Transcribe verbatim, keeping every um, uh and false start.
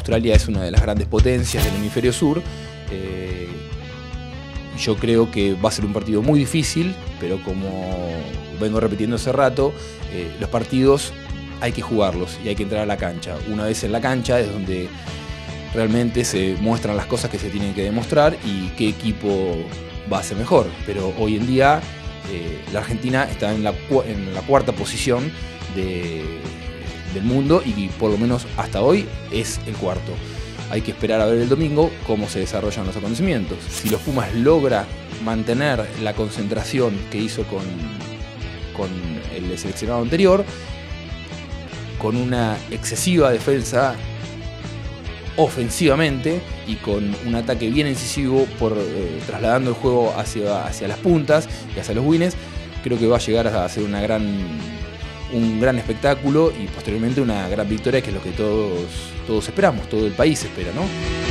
Australia es una de las grandes potencias del hemisferio sur. Eh, yo creo que va a ser un partido muy difícil, pero como vengo repitiendo hace rato, eh, los partidos hay que jugarlos y hay que entrar a la cancha. Una vez en la cancha es donde realmente se muestran las cosas que se tienen que demostrar y qué equipo va a ser mejor. Pero hoy en día eh, la Argentina está en la, en la cuarta posición de, del mundo y por lo menos hasta hoy es el cuarto. Hay que esperar a ver el domingo cómo se desarrollan los acontecimientos. Si los Pumas logra mantener la concentración que hizo con, con el seleccionado anterior, con una excesiva defensa ofensivamente y con un ataque bien incisivo por eh, trasladando el juego hacia, hacia las puntas y hacia los wins, creo que va a llegar a ser una gran, un gran espectáculo y posteriormente una gran victoria, que es lo que todos, todos esperamos, todo el país espera, ¿no?